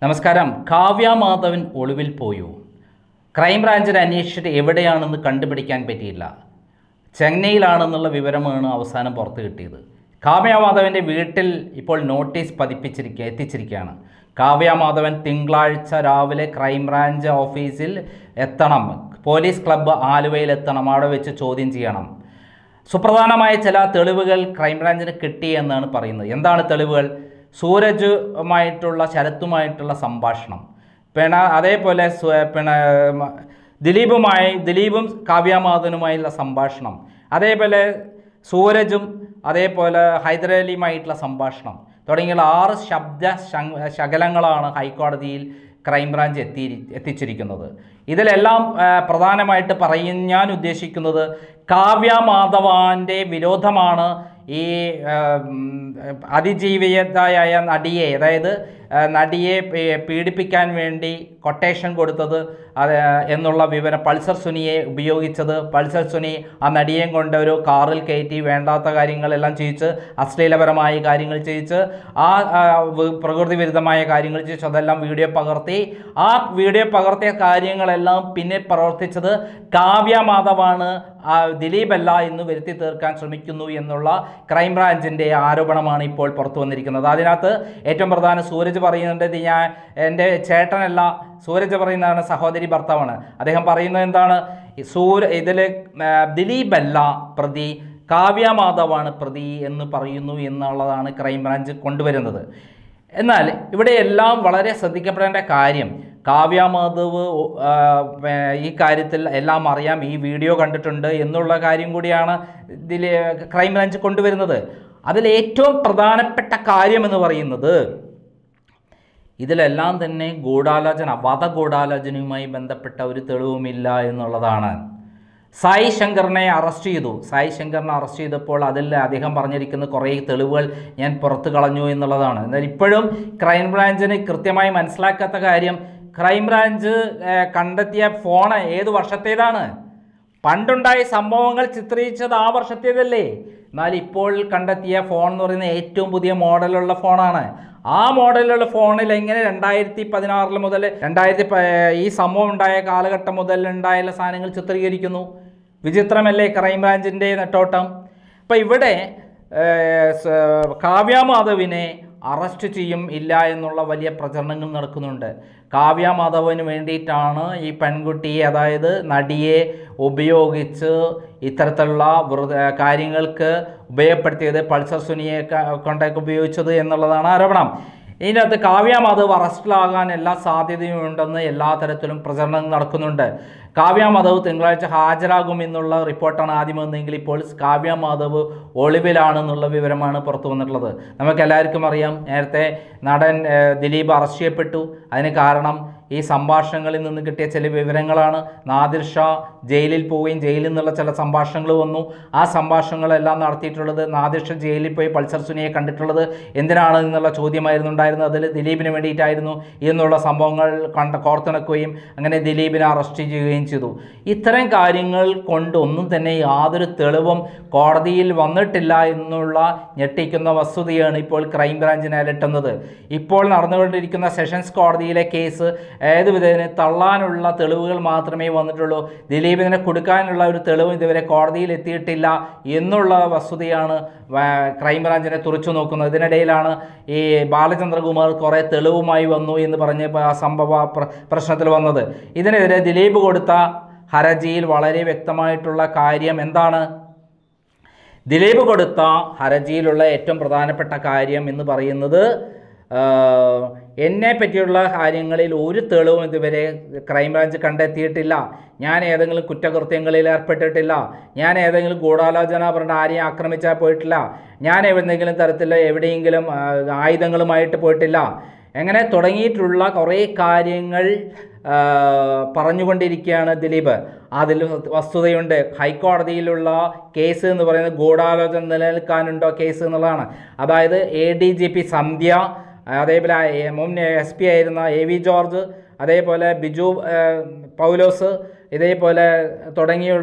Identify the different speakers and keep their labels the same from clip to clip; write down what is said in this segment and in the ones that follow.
Speaker 1: നമസ്കാരം. കാവ്യ മാധവൻ ഒളിവിൽ പോയോ? ക്രൈംബ്രാഞ്ചിന് അന്വേഷിച്ചിട്ട് എവിടെയാണെന്ന് കണ്ടുപിടിക്കാൻ പറ്റിയില്ല. ചെന്നൈയിലാണെന്നുള്ള വിവരമാണ് അവസാനം പുറത്തു കിട്ടിയത്. കാവ്യ മാധവൻ്റെ വീട്ടിൽ ഇപ്പോൾ നോട്ടീസ് എത്തിച്ചിരിക്കുകയാണ്. കാവ്യ മാധവൻ തിങ്കളാഴ്ച രാവിലെ ക്രൈംബ്രാഞ്ച് ഓഫീസിൽ എത്തണം. പോലീസ് ക്ലബ്ബ് ആലുവയിൽ എത്തണം. അവിടെ വെച്ച് ചോദ്യം ചെയ്യണം. സുപ്രധാനമായ ചില തെളിവുകൾ ക്രൈംബ്രാഞ്ചിന് കിട്ടിയെന്നാണ് പറയുന്നത്. എന്താണ് തെളിവുകൾ? ശരത്തുമായിട്ടുള്ള സംഭാഷണം, അതേപോലെ ദിലീപും കാവ്യമാധവനുമായുള്ള സംഭാഷണം, അതേപോലെ സൂരജും അതേപോലെ ഹൈദരലിയുമായിട്ടുള്ള സംഭാഷണം തുടങ്ങിയ 6 ശബ്ദ ശകലങ്ങളാണ് ഹൈക്കോടതിയിൽ ക്രൈംബ്രാഞ്ച് എത്തിച്ചിരിക്കുന്നത്. ഇതിലെല്ലാം പ്രധാനമായിട്ട് ഞാൻ ഉദ്ദേശിക്കുന്നത് കാവ്യ മാധവൻ്റെ വിരോധമാണ് ഈ അതിജീവിതയായ നടിയെ, അതായത് നടിയെ പീഡിപ്പിക്കാൻ വേണ്ടി കൊട്ടേഷൻ കൊടുത്തത് എന്നുള്ള വിവരം, പൾസർ സുനിയെ ഉപയോഗിച്ചത്, പൾസർ സുനി ആ നടിയേയും കൊണ്ട് ഒരു കാറിൽ കയറ്റി വേണ്ടാത്ത കാര്യങ്ങളെല്ലാം ചെയ്യിച്ച്, അശ്ലീലപരമായ കാര്യങ്ങൾ ചെയ്യിച്ച്, ആ പ്രകൃതി വിരുദ്ധമായ കാര്യങ്ങൾ ചെയ്യിച്ചു, അതെല്ലാം വീഡിയോ പകർത്തി. ആ വീഡിയോ പകർത്തിയ കാര്യങ്ങളെല്ലാം പിന്നെ പ്രവർത്തിച്ചത് കാവ്യ മാധവാണ്, ദിലീപല്ല എന്ന് വരുത്തി തീർക്കാൻ ശ്രമിക്കുന്നു എന്നുള്ള ക്രൈംബ്രാഞ്ചിൻ്റെ ആരോപണമാണ് ഇപ്പോൾ പുറത്തു വന്നിരിക്കുന്നത്. അതിനകത്ത് ഏറ്റവും പ്രധാനം സൂരജ് പറയുന്നുണ്ട്, എൻ്റെ ചേട്ടനല്ല, സൂരജ് പറയുന്നതാണ് സഹോദരി ഭർത്താവാണ്. അദ്ദേഹം പറയുന്നത് എന്താണ്? ഇതിൽ ദിലീപല്ല പ്രതി, കാവ്യ മാധവാണ് പ്രതി എന്ന് പറയുന്നു എന്നുള്ളതാണ് ക്രൈംബ്രാഞ്ച് കൊണ്ടുവരുന്നത്. എന്നാൽ ഇവിടെയെല്ലാം വളരെ ശ്രദ്ധിക്കപ്പെടേണ്ട കാര്യം, കാവ്യ മാധവ് ഈ കാര്യത്തിൽ എല്ലാം അറിയാം, ഈ വീഡിയോ കണ്ടിട്ടുണ്ട് എന്നുള്ള കാര്യം കൂടിയാണ് ക്രൈംബ്രാഞ്ച് കൊണ്ടുവരുന്നത്. അതിലേറ്റവും പ്രധാനപ്പെട്ട കാര്യമെന്ന് പറയുന്നത് ഇതിലെല്ലാം തന്നെ വധഗൂഢാലോചനയുമായി ബന്ധപ്പെട്ട ഒരു തെളിവുമില്ല എന്നുള്ളതാണ്. സായി ശങ്കറിനെ അറസ്റ്റ് ചെയ്തപ്പോൾ അതിൽ അദ്ദേഹം പറഞ്ഞിരിക്കുന്ന കുറേ തെളിവുകൾ ഞാൻ പുറത്തു കളഞ്ഞു എന്നുള്ളതാണ്. എന്നാൽ ഇപ്പോഴും ക്രൈംബ്രാഞ്ചിന് കൃത്യമായി മനസ്സിലാക്കാത്ത കാര്യം, ക്രൈംബ്രാഞ്ച് കണ്ടെത്തിയ ഫോൺ ഏത് വർഷത്തേതാണ്? പണ്ടുണ്ടായ സംഭവങ്ങൾ ചിത്രീകരിച്ചത് ആ വർഷത്തേതല്ലേ? എന്നാൽ ഇപ്പോൾ കണ്ടെത്തിയ ഫോൺ എന്ന് പറയുന്നത് ഏറ്റവും പുതിയ മോഡലുള്ള ഫോണാണ്. ആ മോഡലുള്ള ഫോണിൽ എങ്ങനെ 2016 മുതൽ ഈ സംഭവം ഉണ്ടായ കാലഘട്ടം മുതൽ ഉണ്ടായ സാധനങ്ങൾ ചിത്രീകരിക്കുന്നു? വിചിത്രമല്ലേ ക്രൈംബ്രാഞ്ചിൻ്റെ നെട്ടോട്ടം? അപ്പം ഇവിടെ കാവ്യ മാധവിനെ അറസ്റ്റ് ചെയ്യും ഇല്ല എന്നുള്ള വലിയ പ്രചരണങ്ങൾ നടക്കുന്നുണ്ട്. കാവ്യ മാധവന് വേണ്ടിയിട്ടാണ് ഈ പെൺകുട്ടിയെ, അതായത് നടിയെ ഉപയോഗിച്ച് ഇത്തരത്തിലുള്ള കാര്യങ്ങൾക്ക് ഉപയോഗപ്പെടുത്തിയത്, പൾസർ സുനിയെ കൊണ്ടൊക്കെ ഉപയോഗിച്ചത് എന്നുള്ളതാണ് ആരോപണം. ഇതിനകത്ത് കാവ്യ മാധവ് അറസ്റ്റിലാകാൻ എല്ലാ സാധ്യതയും ഉണ്ടെന്ന് എല്ലാ തരത്തിലും പ്രചരണം നടക്കുന്നുണ്ട്. കാവ്യ മാധവ് തിങ്കളാഴ്ച ഹാജരാകുമെന്നുള്ള റിപ്പോർട്ടാണ് ആദ്യം വന്നെങ്കിൽ ഇപ്പോൾ കാവ്യ മാധവ് ഒളിവിലാണെന്നുള്ള വിവരമാണ് പുറത്തു വന്നിട്ടുള്ളത്. നമുക്കെല്ലാവർക്കും അറിയാം, നേരത്തെ നടൻ ദിലീപ് അറസ്റ്റ് ചെയ്യപ്പെട്ടു. അതിന് കാരണം ഈ സംഭാഷണങ്ങളിൽ നിന്ന് കിട്ടിയ ചില വിവരങ്ങളാണ്. നാദിർ ഷാ ജയിലിൽ പോവുകയും ജയിലിൽ നിന്നുള്ള ചില സംഭാഷണങ്ങൾ വന്നു. ആ സംഭാഷണങ്ങളെല്ലാം നടത്തിയിട്ടുള്ളത്, നാദിർ ഷാ ജയിലിൽ പോയി പൾസർ സുനിയെ കണ്ടിട്ടുള്ളത് എന്തിനാണ് എന്നുള്ള ചോദ്യമായിരുന്നു ഉണ്ടായിരുന്നത്. അതിൽ ദിലീപിന് വേണ്ടിയിട്ടായിരുന്നു എന്നുള്ള സംഭവങ്ങൾ കോർത്തിണക്കുകയും അങ്ങനെ ദിലീപിനെ അറസ്റ്റ് ചെയ്യുകയും ചെയ്തു. ഇത്തരം കാര്യങ്ങൾ കൊണ്ട് ഒന്നും തന്നെ യാതൊരു തെളിവും കോടതിയിൽ വന്നിട്ടില്ല എന്നുള്ള ഞെട്ടിക്കുന്ന വസ്തുതയാണ് ഇപ്പോൾ ക്രൈംബ്രാഞ്ചിനെ അലട്ടുന്നത്. ഇപ്പോൾ നടന്നുകൊണ്ടിരിക്കുന്ന സെഷൻസ് കോടതിയിലെ കേസ് ഏതുവിധേന തള്ളാനുള്ള തെളിവുകൾ മാത്രമേ വന്നിട്ടുള്ളൂ. ദിലീപിനെ കൊടുക്കാനുള്ള ഒരു തെളിവ് ഇതുവരെ കോടതിയിൽ എത്തിയിട്ടില്ല എന്നുള്ള വസ്തുതയാണ് ക്രൈംബ്രാഞ്ചിനെ തുറച്ചു നോക്കുന്നത്. ഇതിനിടയിലാണ് ഈ ബാലചന്ദ്രകുമാർ കുറേ തെളിവുമായി വന്നു എന്ന് പറഞ്ഞ് സംഭവ പ്രശ്നത്തിൽ വന്നത്. ഇതിനെതിരെ ദിലീപ് കൊടുത്ത ഹർജിയിൽ വളരെ വ്യക്തമായിട്ടുള്ള കാര്യം എന്താണ്? ദിലീപ് കൊടുത്ത ഹർജിയിലുള്ള ഏറ്റവും പ്രധാനപ്പെട്ട കാര്യം എന്ന് പറയുന്നത്, എന്നെ പറ്റിയുള്ള കാര്യങ്ങളിൽ ഒരു തെളിവും ഇതുവരെ ക്രൈംബ്രാഞ്ച് കണ്ടെത്തിയിട്ടില്ല, ഞാൻ ഏതെങ്കിലും കുറ്റകൃത്യങ്ങളിൽ ഏർപ്പെട്ടിട്ടില്ല, ഞാൻ ഏതെങ്കിലും ഗൂഢാലോചന പറഞ്ഞിട്ട് ആരെയും ആക്രമിച്ചാൽ പോയിട്ടില്ല, ഞാൻ ഏതെങ്കിലും തരത്തിൽ എവിടെയെങ്കിലും ആയുധങ്ങളുമായിട്ട് പോയിട്ടില്ല, അങ്ങനെ തുടങ്ങിയിട്ടുള്ള കുറേ കാര്യങ്ങൾ പറഞ്ഞുകൊണ്ടിരിക്കുകയാണ് ദിലീപ്. അതിൽ വസ്തുതയുണ്ട്. ഹൈക്കോടതിയിലുള്ള കേസ് എന്ന് പറയുന്നത് ഗൂഢാലോചന നിലനിൽക്കാനുണ്ടോ കേസ് എന്നുള്ളതാണ്. അതായത് ADGP സന്ധ്യ, അതേപോലെ മുൻ SP ആയിരുന്ന AV ജോർജ്, അതേപോലെ ബിജു പൗലോസ്, ഇതേപോലെ തുടങ്ങിയുള്ള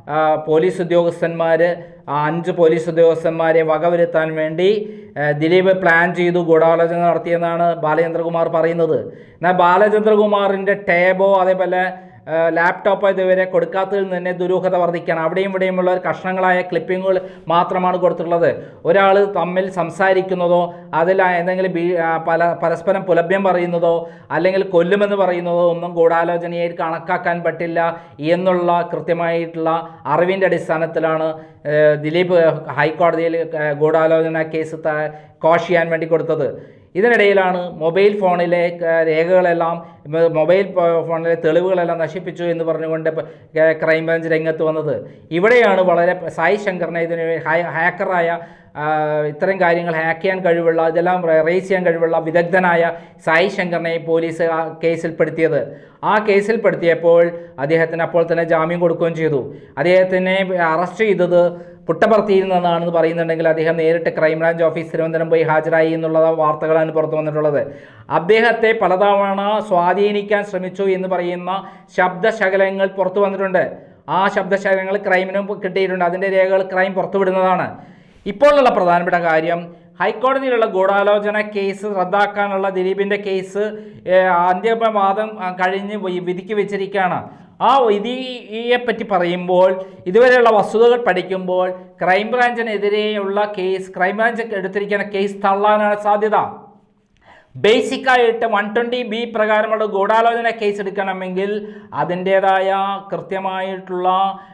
Speaker 1: പോലീസ് ഉദ്യോഗസ്ഥന്മാർ 5 പോലീസ് ഉദ്യോഗസ്ഥന്മാരെ വകവരുത്താൻ വേണ്ടി ദിലീപ് പ്ലാൻ ചെയ്തു ഗൂഢാലോചന നടത്തിയെന്നാണ് ബാലചന്ദ്രകുമാർ പറയുന്നത്. എന്നാൽ ബാലചന്ദ്രകുമാറിൻ്റെ ടേബോ അതേപോലെ ലാപ്ടോപ്പോ ഇതുവരെ കൊടുക്കാത്തതിൽ നിന്ന് തന്നെ ദുരൂഹത വർദ്ധിക്കുകയാണ്. അവിടെയും ഇവിടെയുമുള്ള ഒരു കഷ്ണങ്ങളായ ക്ലിപ്പിങ്ങുകൾ മാത്രമാണ് കൊടുത്തിട്ടുള്ളത്. ഒരാൾ തമ്മിൽ സംസാരിക്കുന്നതോ അതിൽ എന്തെങ്കിലും പരസ്പരം പുലഭ്യം പറയുന്നതോ അല്ലെങ്കിൽ കൊല്ലുമെന്ന് പറയുന്നതോ ഒന്നും ഗൂഢാലോചനയായി കണക്കാക്കാൻ പറ്റില്ല എന്നുള്ള കൃത്യമായിട്ടുള്ള അറിവിൻ്റെ അടിസ്ഥാനത്തിലാണ് ദിലീപ് ഹൈക്കോടതിയിൽ ഗൂഢാലോചന കേസ് കോഷ് ചെയ്യാൻ വേണ്ടി കൊടുത്തത്. ഇതിനിടയിലാണ് മൊബൈൽ ഫോണിലെ രേഖകളെല്ലാം മൊബൈൽ ഫോണിലെ തെളിവുകളെല്ലാം നശിപ്പിച്ചു എന്ന് പറഞ്ഞുകൊണ്ട് ക്രൈംബ്രാഞ്ച് രംഗത്ത് വന്നത്. ഇവിടെയാണ് വളരെ സായി ശങ്കറിനെ ഇതിന് ഹാക്കറായ ഇത്തരം കാര്യങ്ങൾ ഹാക്ക് ചെയ്യാൻ കഴിവുള്ള ഇതെല്ലാം റേസ് ചെയ്യാൻ കഴിവുള്ള വിദഗ്ധനായ സായി ശങ്കറിനെ പോലീസ് കേസിൽപ്പെടുത്തിയത്. ആ കേസിൽപ്പെടുത്തിയപ്പോൾ അദ്ദേഹത്തിന് അപ്പോൾ തന്നെ ജാമ്യം കൊടുക്കുകയും ചെയ്തു. അദ്ദേഹത്തിനെ അറസ്റ്റ് ചെയ്തത് പുട്ടപർത്തിയിൽ നിന്നാണെന്ന് പറയുന്നുണ്ടെങ്കിൽ അദ്ദേഹം നേരിട്ട് ക്രൈംബ്രാഞ്ച് ഓഫീസ് തിരുവനന്തപുരം പോയി ഹാജരായി എന്നുള്ള വാർത്തകളാണ് പുറത്തു വന്നിട്ടുള്ളത്. അദ്ദേഹത്തെ പലതവണ സ്വാധീനിക്കാൻ ശ്രമിച്ചു എന്ന് പറയുന്ന ശബ്ദശകലങ്ങൾ പുറത്തു വന്നിട്ടുണ്ട്. ആ ശബ്ദശകലങ്ങൾ ക്രൈമിനും കിട്ടിയിട്ടുണ്ട്. അതിൻ്റെ രേഖകൾ ക്രൈം പുറത്തുവിടുന്നതാണ്. ഇപ്പോഴുള്ള പ്രധാനപ്പെട്ട കാര്യം, ഹൈക്കോടതിയിലുള്ള ഗൂഢാലോചന കേസ് റദ്ദാക്കാനുള്ള ദിലീപിൻ്റെ കേസ് അന്തിമവാദം കഴിഞ്ഞ് വിധിക്ക് വെച്ചിരിക്കുകയാണ്. ആ വിധിയെപ്പറ്റി പറയുമ്പോൾ ഇതുവരെയുള്ള വസ്തുതകൾ പഠിക്കുമ്പോൾ ക്രൈംബ്രാഞ്ചിനെതിരെയുള്ള കേസ് ക്രൈംബ്രാഞ്ച് എടുത്തിരിക്കുന്ന കേസ് തള്ളാനാണ് സാധ്യത. ബേസിക്കായിട്ട് 120B പ്രകാരമുള്ള ഗൂഢാലോചന കേസ് എടുക്കണമെങ്കിൽ അതിൻ്റേതായ കൃത്യമായിട്ടുള്ള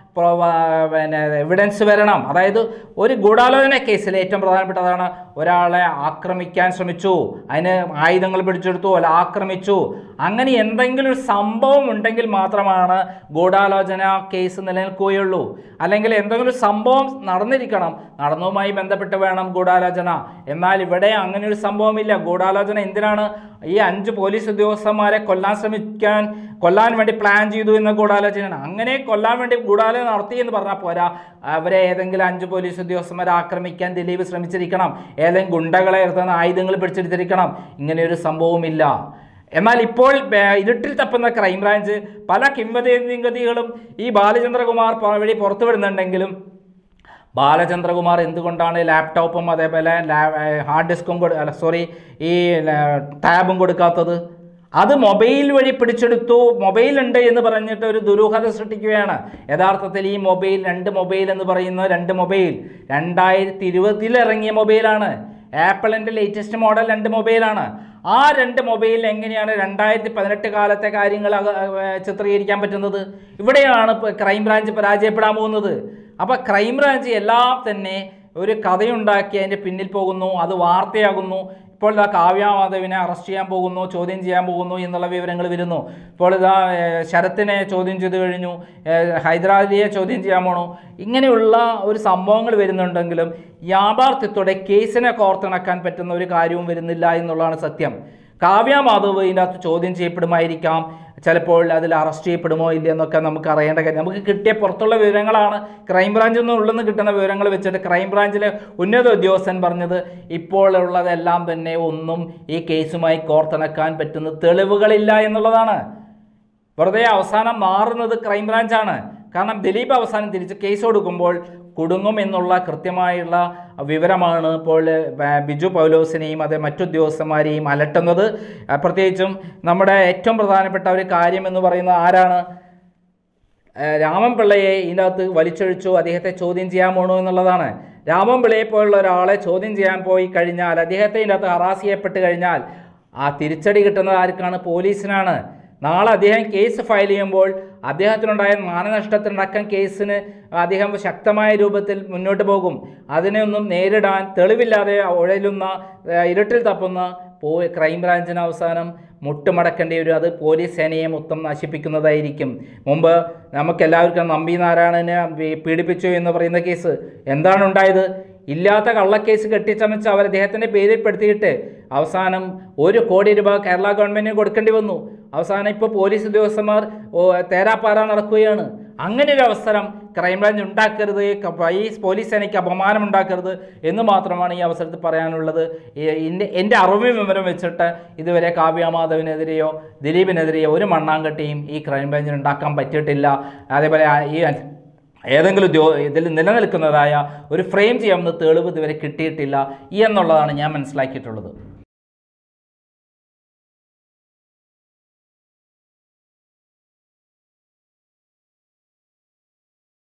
Speaker 1: എവിഡൻസ് വരണം. അതായത് ഒരു ഗൂഢാലോചന കേസിൽ ഏറ്റവും പ്രധാനപ്പെട്ടതാണ് ഒരാളെ ആക്രമിക്കാൻ ശ്രമിച്ചു, അതിന് ആയുധങ്ങൾ പിടിച്ചെടുത്തു, അല്ല ആക്രമിച്ചു, അങ്ങനെ എന്തെങ്കിലും ഒരു സംഭവം ഉണ്ടെങ്കിൽ മാത്രമാണ് ഗൂഢാലോചന കേസ് നിലനിൽക്കുകയുള്ളൂ. അല്ലെങ്കിൽ എന്തെങ്കിലും ഒരു സംഭവം നടന്നിരിക്കണം, നടന്നതുമായി ബന്ധപ്പെട്ട് വേണം ഗൂഢാലോചന. എന്നാൽ ഇവിടെ അങ്ങനെ ഒരു സംഭവമില്ല. ഗൂഢാലോചന എന്തിനാണ്? ഈ 5 പോലീസ് ഉദ്യോഗസ്ഥന്മാരെ കൊല്ലാൻ വേണ്ടി പ്ലാൻ ചെയ്തു എന്ന ഗൂഢാലോചനയാണ്. അങ്ങനെ കൊല്ലാൻ വേണ്ടി ഗൂഢാലോചന നടത്തി എന്ന് പറഞ്ഞാൽ പോരാ, അവരെ ഏതെങ്കിലും 5 പോലീസ് ഉദ്യോഗസ്ഥന്മാരെ ആക്രമിക്കാൻ ദിലീപ് ശ്രമിച്ചിരിക്കണം, ഏതെങ്കിലും ഗുണ്ടകളെ എടുത്തുന്ന ആയുധങ്ങൾ പിടിച്ചെടുത്തിരിക്കണം. ഇങ്ങനെയൊരു സംഭവമില്ല. എന്നാൽ ഇപ്പോൾ ഇരുട്ടിൽ തപ്പുന്ന ക്രൈംബ്രാഞ്ച് പല കിംവദന്തികളും ഈ ബാലചന്ദ്രകുമാർ വഴി പുറത്തുവിടുന്നുണ്ടെങ്കിലും ബാലചന്ദ്രകുമാർ എന്തുകൊണ്ടാണ് ലാപ്ടോപ്പും അതേപോലെ ഹാർഡ് ഡിസ്കും ഈ ടാബും കൊടുക്കാത്തത്? അത് മൊബൈൽ വഴി പിടിച്ചെടുത്തു, മൊബൈലുണ്ട് എന്ന് പറഞ്ഞിട്ട് ഒരു ദുരൂഹത സൃഷ്ടിക്കുകയാണ്. യഥാർത്ഥത്തിൽ ഈ മൊബൈൽ 2 മൊബൈൽ എന്ന് പറയുന്ന 2 മൊബൈൽ 2020 ഇറങ്ങിയ മൊബൈലാണ്. ആപ്പിളിൻ്റെ ലേറ്റസ്റ്റ് മോഡൽ 2 മൊബൈലാണ്. ആ 2 മൊബൈലിൽ എങ്ങനെയാണ് 2018 കാലത്തെ കാര്യങ്ങൾ ചിത്രീകരിക്കാൻ പറ്റുന്നത്? ഇവിടെയാണ് ക്രൈംബ്രാഞ്ച് പരാജയപ്പെടാൻ പോകുന്നത്. അപ്പോൾ ക്രൈംബ്രാഞ്ച് എല്ലാം തന്നെ ഒരു കഥയുണ്ടാക്കി അതിൻ്റെ പിന്നിൽ പോകുന്നു, അത് വാർത്തയാകുന്നു. ഇപ്പോൾ ഇതാ കാവ്യ മാധവിനെ അറസ്റ്റ് ചെയ്യാൻ പോകുന്നു, ചോദ്യം ചെയ്യാൻ പോകുന്നു എന്നുള്ള വിവരങ്ങൾ വരുന്നു. ഇപ്പോൾ ഇതാ ശരത്തിനെ ചോദ്യം ചെയ്ത് കഴിഞ്ഞു, ഹൈദരാലിയെ ചോദ്യം ചെയ്യാൻ പോണു. ഇങ്ങനെയുള്ള ഒരു സംഭവങ്ങൾ വരുന്നുണ്ടെങ്കിലും യാഥാർത്ഥ്യത്തോടെ കേസിനെ കോർത്തിണക്കാൻ പറ്റുന്ന ഒരു കാര്യവും വരുന്നില്ല എന്നുള്ളതാണ് സത്യം. കാവ്യ മാധവ് ഇതിൻ്റെ അകത്ത് ചോദ്യം ചെയ്യപ്പെടുമായിരിക്കാം, ചിലപ്പോൾ അതിൽ അറസ്റ്റ് ചെയ്യപ്പെടുമോ ഇല്ലയെന്നൊക്കെ നമുക്ക് അറിയേണ്ട കാര്യം. നമുക്ക് കിട്ടിയ പുറത്തുള്ള വിവരങ്ങളാണ്, ക്രൈംബ്രാഞ്ചിൽ നിന്ന് ഉള്ളിൽ നിന്ന് കിട്ടുന്ന വിവരങ്ങൾ വെച്ചിട്ട് ക്രൈംബ്രാഞ്ചിലെ ഉന്നത ഉദ്യോഗസ്ഥൻ പറഞ്ഞത് ഇപ്പോൾ ഉള്ളതെല്ലാം തന്നെ ഒന്നും ഈ കേസുമായി കോർത്തിണക്കാൻ പറ്റുന്ന തെളിവുകളില്ല എന്നുള്ളതാണ്. വെറുതെ അവസാനം മാറുന്നത് ക്രൈംബ്രാഞ്ചാണ്. കാരണം ദിലീപ് അവസാനം തിരിച്ച് കേസ് കൊടുക്കുമ്പോൾ കുടുങ്ങും എന്നുള്ള കൃത്യമായുള്ള വിവരമാണ് ഇപ്പോൾ ബിജു പൗലോസിനെയും അതേ മറ്റുദ്യോഗസ്ഥന്മാരെയും അലട്ടുന്നത്. പ്രത്യേകിച്ചും നമ്മുടെ ഏറ്റവും പ്രധാനപ്പെട്ട ഒരു കാര്യം എന്ന് പറയുന്നത് ആരാണ്? രാമൻപിള്ളയെ ഇതിനകത്ത് വലിച്ചൊഴിച്ചു, അദ്ദേഹത്തെ ചോദ്യം ചെയ്യാൻ പോകണു എന്നുള്ളതാണ്. രാമൻപിള്ളയെ പോലുള്ള ഒരാളെ ചോദ്യം ചെയ്യാൻ പോയി കഴിഞ്ഞാൽ, അദ്ദേഹത്തെ ഇതിനകത്ത് ഹറാസ് ചെയ്യപ്പെട്ട് കഴിഞ്ഞാൽ ആ തിരിച്ചടി കിട്ടുന്നത് ആർക്കാണ്? പോലീസിനാണ്. നാളെ അദ്ദേഹം കേസ് ഫയൽ ചെയ്യുമ്പോൾ അദ്ദേഹത്തിനുണ്ടായ മാനനഷ്ടത്തിനടക്കം കേസിന് അദ്ദേഹം ശക്തമായ രൂപത്തിൽ മുന്നോട്ട് പോകും. അതിനെയൊന്നും നേരിടാൻ തെളിവില്ലാതെ ഉഴലുന്ന ഇരുട്ടിൽ തപ്പുന്ന ക്രൈംബ്രാഞ്ചിന് അവസാനം മുട്ടുമടക്കേണ്ടി വരും. അത് പോലീസ് സേനയെ മൊത്തം നശിപ്പിക്കുന്നതായിരിക്കും. മുമ്പ് നമുക്കെല്ലാവർക്കും നമ്പി നാരായണനെ പീഡിപ്പിച്ചു എന്ന് പറയുന്ന കേസ് എന്താണ് ഉണ്ടായത്? ഇല്ലാത്ത കള്ളക്കേസ് കെട്ടിച്ചമച്ച് അവർ അദ്ദേഹത്തിൻ്റെ പേരിൽ പെടുത്തിയിട്ട് അവസാനം 1 കോടി രൂപ കേരള ഗവൺമെൻറ്റിന് കൊടുക്കേണ്ടി വന്നു. അവസാനം ഇപ്പോൾ പോലീസ് ഉദ്യോഗസ്ഥന്മാർ തേരാപ്പാറ നടക്കുകയാണ്. അങ്ങനെ ഒരു അവസരം ക്രൈംബ്രാഞ്ച് ഉണ്ടാക്കരുത്, ഈ പോലീസ് സേനയ്ക്ക് അപമാനം ഉണ്ടാക്കരുത് എന്ന് മാത്രമാണ് ഈ അവസരത്തിൽ പറയാനുള്ളത്. എൻ്റെ അറിവ് വിവരം വെച്ചിട്ട് ഇതുവരെ കാവ്യ മാധവിനെതിരെയോ ദിലീപിനെതിരെയോ ഒരു മണ്ണാങ്കട്ടിയും ഈ ക്രൈംബ്രാഞ്ചിന് ഉണ്ടാക്കാൻ പറ്റിയിട്ടില്ല. അതേപോലെ ഈ ഏതെങ്കിലും ഇതിൽ നിലനിൽക്കുന്നതായ ഒരു ഫ്രെയിം ചെയ്യാവുന്ന തെളിവ് ഇതുവരെ കിട്ടിയിട്ടില്ല എന്നുള്ളതാണ് ഞാൻ മനസ്സിലാക്കിയിട്ടുള്ളത്.